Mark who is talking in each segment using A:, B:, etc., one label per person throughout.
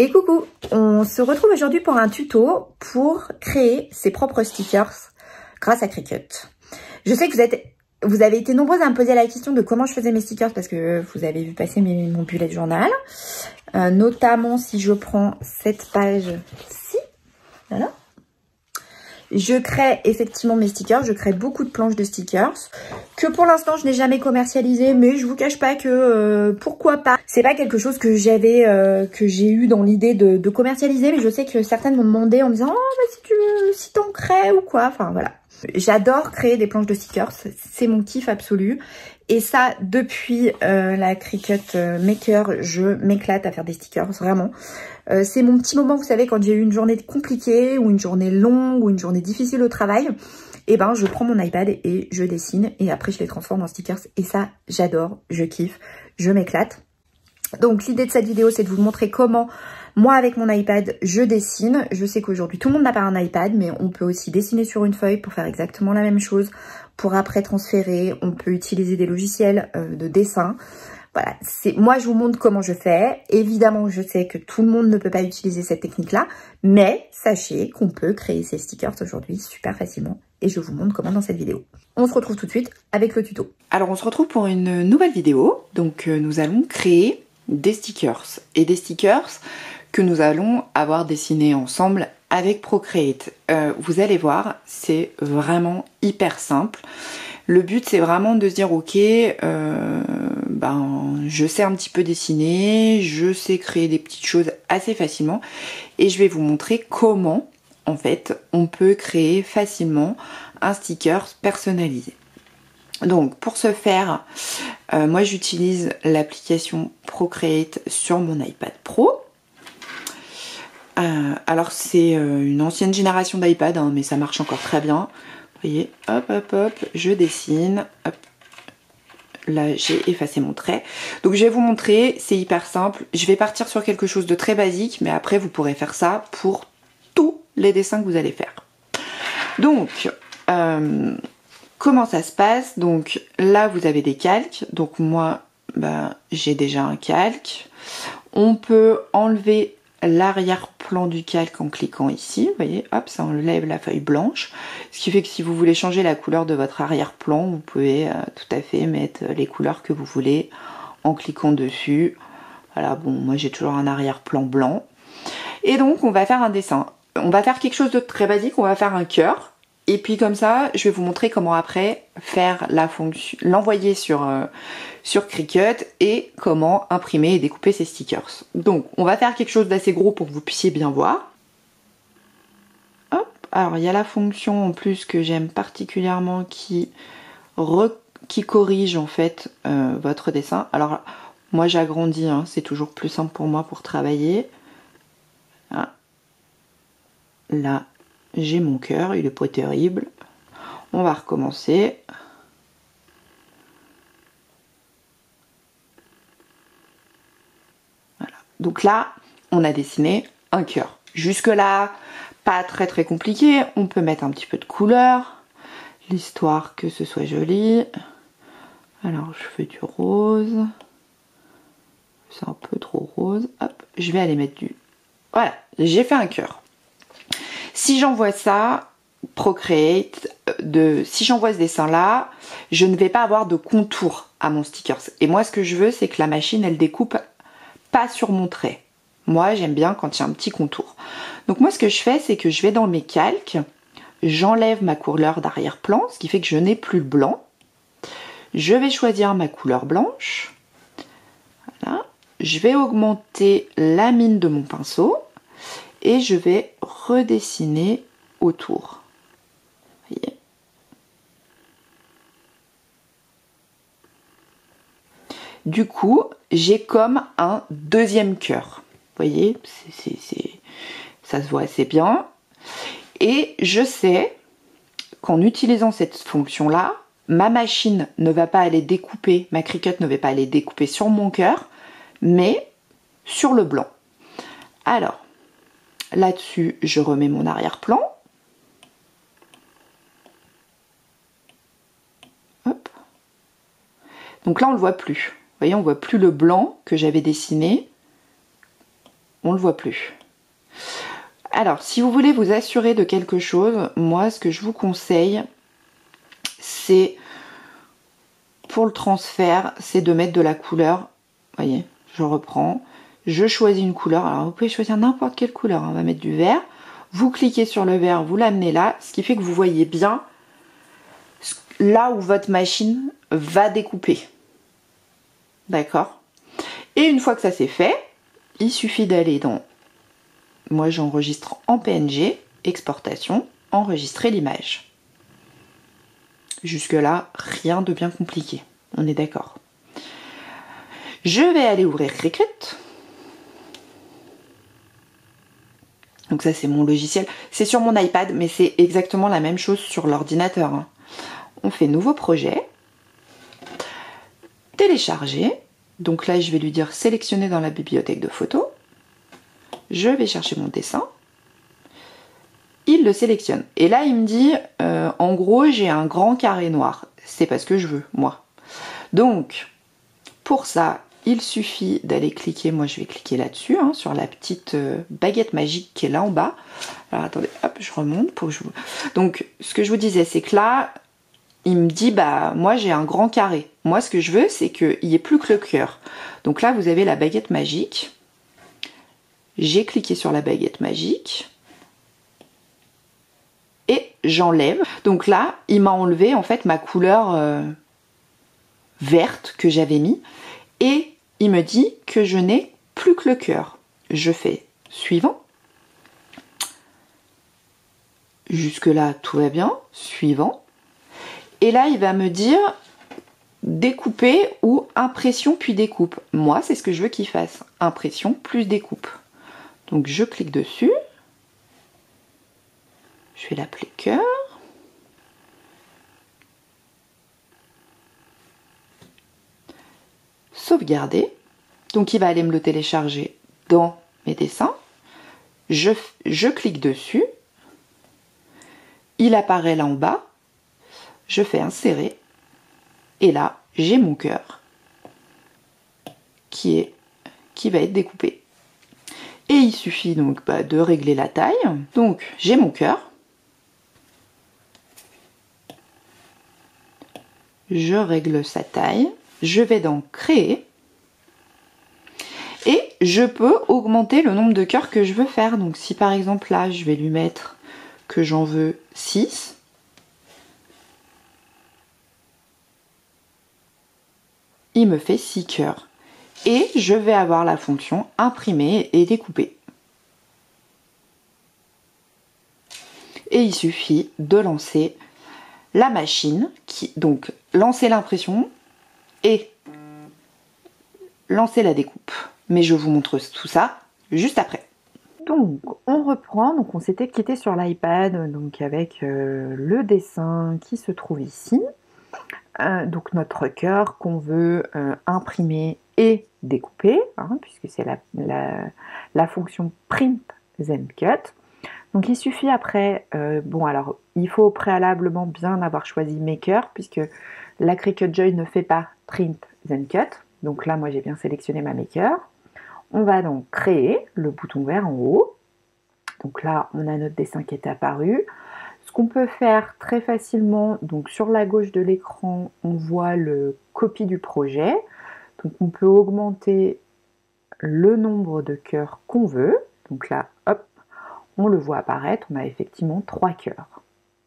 A: Et coucou, on se retrouve aujourd'hui pour un tuto pour créer ses propres stickers grâce à Cricut. Je sais que vous avez été nombreuses à me poser la question de comment je faisais mes stickers parce que vous avez vu passer mon bullet journal. Notamment si je prends cette page-ci, voilà. Je crée effectivement mes stickers, je crée beaucoup de planches de stickers que pour l'instant je n'ai jamais commercialisé, mais je vous cache pas que pourquoi pas. C'est pas quelque chose que j'ai eu dans l'idée de commercialiser, mais je sais que certaines m'ont demandé en me disant oh mais si tu veux, si t'en crées ou quoi, enfin voilà. J'adore créer des planches de stickers, c'est mon kiff absolu. Et ça, depuis la Cricut Maker, je m'éclate à faire des stickers, vraiment. C'est mon petit moment, vous savez, quand j'ai eu une journée compliquée, ou une journée longue, ou une journée difficile au travail, et ben je prends mon iPad et je dessine, et après je les transforme en stickers. Et ça, j'adore, je kiffe, je m'éclate. Donc l'idée de cette vidéo, c'est de vous montrer comment, moi avec mon iPad, je dessine. Je sais qu'aujourd'hui, tout le monde n'a pas un iPad, mais on peut aussi dessiner sur une feuille pour faire exactement la même chose. Pour après transférer, on peut utiliser des logiciels de dessin. Voilà, moi je vous montre comment je fais. Évidemment, je sais que tout le monde ne peut pas utiliser cette technique-là, mais sachez qu'on peut créer ces stickers aujourd'hui super facilement. Et je vous montre comment dans cette vidéo. On se retrouve tout de suite avec le tuto.
B: Alors on se retrouve pour une nouvelle vidéo. Donc nous allons créer des stickers. Et des stickers que nous allons avoir dessinés ensemble avec Procreate. Vous allez voir, c'est vraiment hyper simple. Le but c'est vraiment de se dire ok, je sais un petit peu dessiner, je sais créer des petites choses assez facilement et je vais vous montrer comment en fait on peut créer facilement un sticker personnalisé. Donc pour ce faire, moi j'utilise l'application Procreate sur mon iPad Pro. Alors c'est une ancienne génération d'iPad, hein, mais ça marche encore très bien. Vous voyez, hop hop hop, je dessine, hop. Là j'ai effacé mon trait. Donc je vais vous montrer, c'est hyper simple. Je vais partir sur quelque chose de très basique, mais après vous pourrez faire ça pour tous les dessins que vous allez faire. Donc comment ça se passe? Donc là vous avez des calques. Donc moi j'ai déjà un calque. On peut enlever l'arrière-plan du calque en cliquant ici, vous voyez, hop, ça enlève la feuille blanche, ce qui fait que si vous voulez changer la couleur de votre arrière-plan, vous pouvez tout à fait mettre les couleurs que vous voulez en cliquant dessus. Voilà, bon, moi j'ai toujours un arrière-plan blanc. Et donc on va faire un dessin. On va faire quelque chose de très basique, on va faire un cœur. Et puis comme ça, je vais vous montrer comment après faire la fonction, l'envoyer sur Cricut et comment imprimer et découper ces stickers. Donc on va faire quelque chose d'assez gros pour que vous puissiez bien voir. Hop, alors il y a la fonction en plus que j'aime particulièrement qui corrige en fait votre dessin. Alors moi j'agrandis, hein, c'est toujours plus simple pour moi pour travailler. Ah. Là j'ai mon cœur, il est pas terrible. On va recommencer. Voilà. Donc là, on a dessiné un cœur. Jusque là, pas très très compliqué. On peut mettre un petit peu de couleur, l'histoire que ce soit joli. Alors je fais du rose. C'est un peu trop rose. Hop, je vais aller mettre du... Voilà, j'ai fait un cœur. Si j'envoie ça, Procreate, si j'envoie ce dessin là, je ne vais pas avoir de contour à mon sticker. Et moi ce que je veux c'est que la machine elle découpe pas sur mon trait. Moi j'aime bien quand il y a un petit contour. Donc moi ce que je fais c'est que je vais dans mes calques, j'enlève ma couleur d'arrière-plan, ce qui fait que je n'ai plus le blanc. Je vais choisir ma couleur blanche. Voilà. Je vais augmenter la mine de mon pinceau. Et je vais redessiner autour. Vous voyez. Du coup, j'ai comme un deuxième cœur. Vous voyez, ça se voit assez bien. Et je sais qu'en utilisant cette fonction-là, ma machine ne va pas aller découper, ma Cricut ne va pas aller découper sur mon cœur, mais sur le blanc. Alors, là-dessus, je remets mon arrière-plan. Hop. Donc là, on ne le voit plus. Vous voyez, on ne voit plus le blanc que j'avais dessiné. on le voit plus. Alors, si vous voulez vous assurer de quelque chose, moi, ce que je vous conseille, c'est, pour le transfert, c'est de mettre de la couleur. Vous voyez, je reprends, je choisis une couleur. Alors, vous pouvez choisir n'importe quelle couleur. On va mettre du vert. Vous cliquez sur le vert, vous l'amenez là, ce qui fait que vous voyez bien là où votre machine va découper. D'accord? Et une fois que ça c'est fait, il suffit d'aller dans... Moi j'enregistre en PNG, exportation, enregistrer l'image. Jusque là, rien de bien compliqué. On est d'accord. Je vais aller ouvrir Cricut. Donc ça c'est mon logiciel. C'est sur mon iPad, mais c'est exactement la même chose sur l'ordinateur, hein. On fait nouveau projet. Télécharger. Donc là, je vais lui dire sélectionner dans la bibliothèque de photos. Je vais chercher mon dessin. Il le sélectionne. Et là, il me dit, en gros, j'ai un grand carré noir. C'est parce que je veux, moi. Donc, pour ça, il suffit d'aller cliquer. Moi, je vais cliquer là-dessus, hein, sur la petite baguette magique qui est là en bas. Alors, attendez, hop, je remonte pour que je vous... Donc, ce que je vous disais, c'est que là... Il me dit, bah, moi j'ai un grand carré. Moi, ce que je veux, c'est qu'il n'y ait plus que le cœur. Donc là, vous avez la baguette magique. J'ai cliqué sur la baguette magique. Et j'enlève. Donc là, il m'a enlevé, en fait, ma couleur verte que j'avais mis. Et il me dit que je n'ai plus que le cœur. Je fais suivant. Jusque-là, tout va bien. Suivant. Et là, il va me dire découper ou impression puis découpe. Moi, c'est ce que je veux qu'il fasse. Impression plus découpe. Donc, je clique dessus. Je vais l'appeler cœur. Sauvegarder. Donc, il va aller me le télécharger dans mes dessins. Je clique dessus. Il apparaît là en bas. Je fais insérer et là j'ai mon cœur qui va être découpé. Et il suffit donc de régler la taille. Donc j'ai mon cœur. Je règle sa taille. Je vais dans créer. Et je peux augmenter le nombre de cœurs que je veux faire. Donc si par exemple là je vais lui mettre que j'en veux 6. Il me fait 6 cœurs. Et je vais avoir la fonction imprimer et découper. Et il suffit de lancer la machine, donc lancer l'impression et lancer la découpe. Mais je vous montre tout ça juste après. Donc on reprend, donc on s'était quitté sur l'iPad, donc avec le dessin qui se trouve ici. Donc notre cœur qu'on veut imprimer et découper, hein, puisque c'est la fonction print then cut. Donc il suffit après, bon alors il faut préalablement bien avoir choisi Maker, puisque la Cricut Joy ne fait pas print then cut. Donc là moi j'ai bien sélectionné ma Maker. On va donc créer le bouton vert en haut. Donc là on a notre dessin qui est apparu. Ce qu'on peut faire très facilement, donc sur la gauche de l'écran, on voit le copie du projet. Donc on peut augmenter le nombre de cœurs qu'on veut. Donc là, hop, on le voit apparaître. On a effectivement 3 cœurs.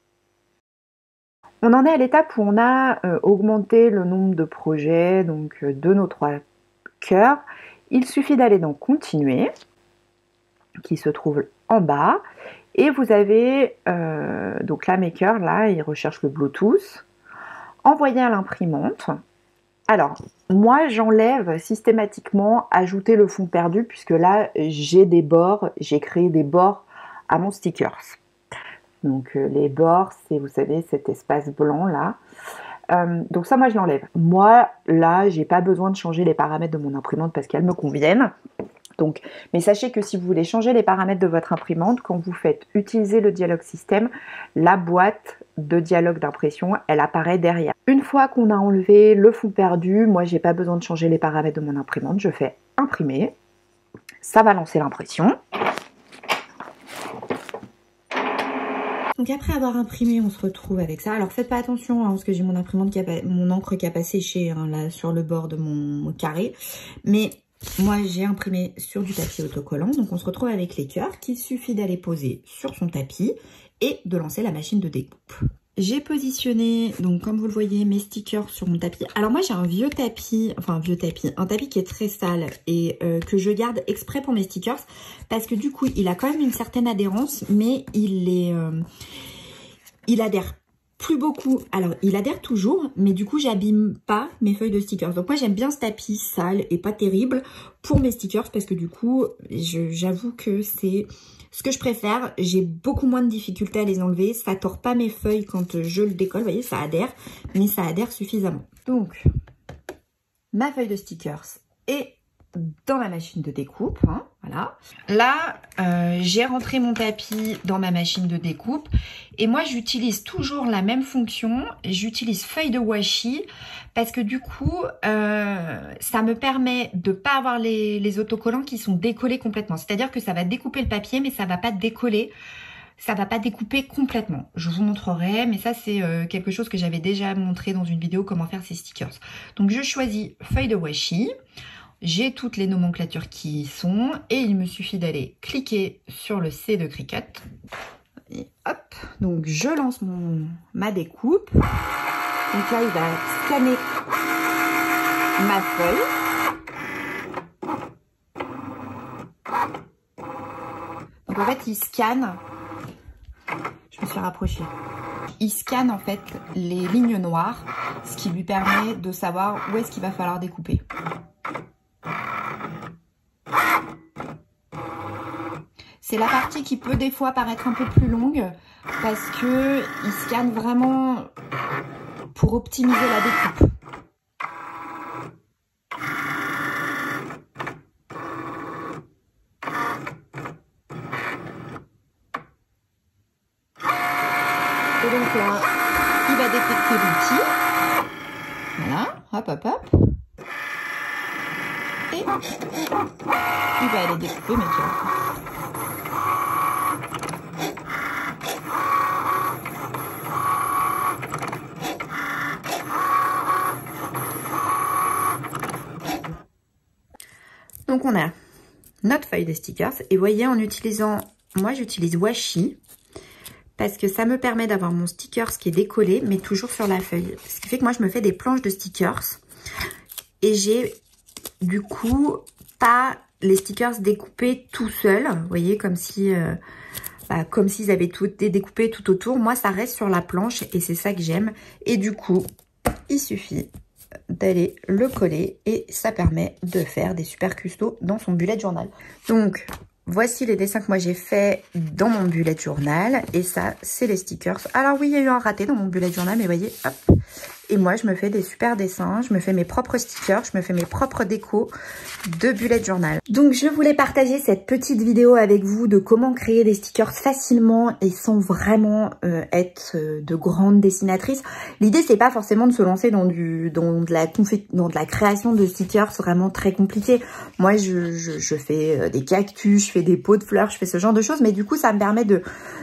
B: On en est à l'étape où on a augmenté le nombre de projets, donc de nos 3 cœurs. Il suffit d'aller dans Continuer, qui se trouve en bas. Et vous avez donc la Maker, là, il recherche le Bluetooth. Envoyer à l'imprimante. Alors, moi, j'enlève systématiquement ajouter le fond perdu, puisque là, j'ai des bords, j'ai créé des bords à mon stickers. Donc, les bords, c'est, vous savez, cet espace blanc, là. Donc ça, moi, je l'enlève. Moi, là, j'ai pas besoin de changer les paramètres de mon imprimante parce qu'elles me conviennent. Donc, mais sachez que si vous voulez changer les paramètres de votre imprimante, quand vous faites utiliser le dialogue système, la boîte de dialogue d'impression, elle apparaît derrière. Une fois qu'on a enlevé le fond perdu, moi j'ai pas besoin de changer les paramètres de mon imprimante, je fais imprimer. Ça va lancer l'impression.
A: Donc après avoir imprimé, on se retrouve avec ça. Alors faites pas attention hein, parce que j'ai mon imprimante mon encre qui a pas séché hein, là sur le bord de mon carré. Mais moi j'ai imprimé sur du papier autocollant. Donc on se retrouve avec les cœurs qu'il suffit d'aller poser sur son tapis et de lancer la machine de découpe. J'ai positionné, donc comme vous le voyez, mes stickers sur mon tapis. Alors moi j'ai un vieux tapis, un tapis qui est très sale et que je garde exprès pour mes stickers parce que du coup il a quand même une certaine adhérence, mais il adhère plus beaucoup. Alors il adhère toujours, mais du coup j'abîme pas mes feuilles de stickers. Donc moi j'aime bien ce tapis sale et pas terrible pour mes stickers parce que du coup j'avoue que c'est ce que je préfère. J'ai beaucoup moins de difficultés à les enlever. Ça tord pas mes feuilles quand je le décolle. Vous voyez, ça adhère, mais ça adhère suffisamment. Donc, ma feuille de stickers est dans la machine de découpe. Hein, voilà. Là, j'ai rentré mon tapis dans ma machine de découpe. Et moi, j'utilise toujours la même fonction. J'utilise feuille de washi parce que du coup, ça me permet de ne pas avoir les autocollants qui sont décollés complètement. C'est-à-dire que ça va découper le papier, mais ça ne va pas décoller. Ça ne va pas découper complètement. Je vous montrerai, mais ça, c'est quelque chose que j'avais déjà montré dans une vidéo, comment faire ces stickers. Donc, je choisis feuille de washi. J'ai toutes les nomenclatures qui y sont et il me suffit d'aller cliquer sur le C de Cricut. Et hop, donc je lance ma découpe. Donc là, il va scanner ma feuille. Donc en fait, il scanne. Je me suis rapprochée. Il scanne en fait les lignes noires, ce qui lui permet de savoir où est-ce qu'il va falloir découper. C'est la partie qui peut des fois paraître un peu plus longue parce que il scanne vraiment pour optimiser la découpe. Et donc là, il va détecter l'outil. Voilà, hop, hop, hop. Et il va aller découper mes cœurs. Donc on a notre feuille de stickers et vous voyez en utilisant, moi j'utilise washi parce que ça me permet d'avoir mon stickers qui est décollé mais toujours sur la feuille. Ce qui fait que moi je me fais des planches de stickers et j'ai du coup pas les stickers découpés tout seuls. Vous voyez comme si comme s'ils avaient tout été découpé tout autour. Moi ça reste sur la planche et c'est ça que j'aime. Et du coup il suffit d'aller le coller et ça permet de faire des super custos dans son bullet journal. Donc voici les dessins que moi j'ai fait dans mon bullet journal et ça c'est les stickers. Alors oui il y a eu un raté dans mon bullet journal mais voyez hop. Et moi je me fais des super dessins, je me fais mes propres stickers, je me fais mes propres décos de bullet journal. Donc je voulais partager cette petite vidéo avec vous de comment créer des stickers facilement et sans vraiment être de grandes dessinatrices. L'idée c'est pas forcément de se lancer dans de la création de stickers vraiment très compliqué. Moi je fais des cactus, je fais des pots de fleurs, je fais ce genre de choses, mais du coup ça me permet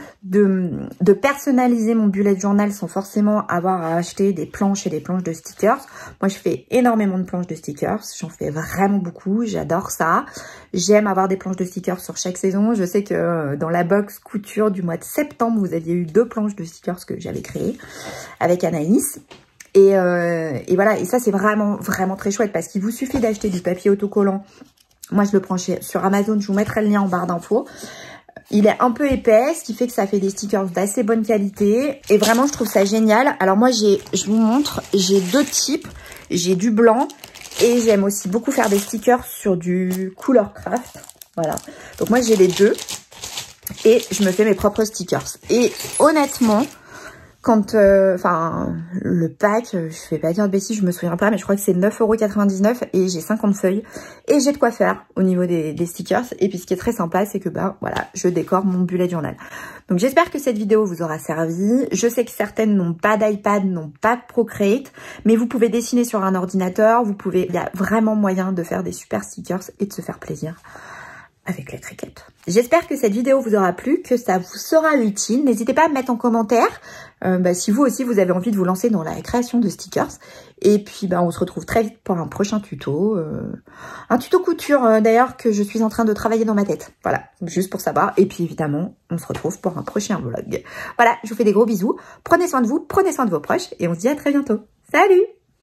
A: de personnaliser mon bullet journal sans forcément avoir à acheter des planches et des planches de stickers. Moi, je fais énormément de planches de stickers. J'en fais vraiment beaucoup. J'adore ça. J'aime avoir des planches de stickers sur chaque saison. Je sais que dans la box couture du mois de septembre, vous aviez eu 2 planches de stickers que j'avais créées avec Anaïs. Et voilà. Et ça, c'est vraiment très chouette parce qu'il vous suffit d'acheter du papier autocollant. Moi, je le prends sur Amazon. Je vous mettrai le lien en barre d'infos. Il est un peu épais, ce qui fait que ça fait des stickers d'assez bonne qualité. Et vraiment, je trouve ça génial. Alors moi, je vous montre, j'ai 2 types. J'ai du blanc et j'aime aussi beaucoup faire des stickers sur du Color Craft. Voilà. Donc moi, j'ai les 2 et je me fais mes propres stickers. Et honnêtement, quand, le pack, je vais pas dire de bêtises, je me souviens pas, mais je crois que c'est 9,99 € et j'ai 50 feuilles. Et j'ai de quoi faire au niveau des stickers. Et puis ce qui est très sympa, c'est que voilà, je décore mon bullet journal. Donc j'espère que cette vidéo vous aura servi. Je sais que certaines n'ont pas d'iPad, n'ont pas de Procreate, mais vous pouvez dessiner sur un ordinateur. Il y a vraiment moyen de faire des super stickers et de se faire plaisir. avec la Cricut. J'espère que cette vidéo vous aura plu, que ça vous sera utile. N'hésitez pas à me mettre en commentaire si vous aussi vous avez envie de vous lancer dans la création de stickers. Et puis on se retrouve très vite pour un prochain tuto. Un tuto couture d'ailleurs que je suis en train de travailler dans ma tête. Voilà, juste pour savoir. Et puis évidemment, on se retrouve pour un prochain vlog. Voilà, je vous fais des gros bisous. Prenez soin de vous, prenez soin de vos proches et on se dit à très bientôt. Salut!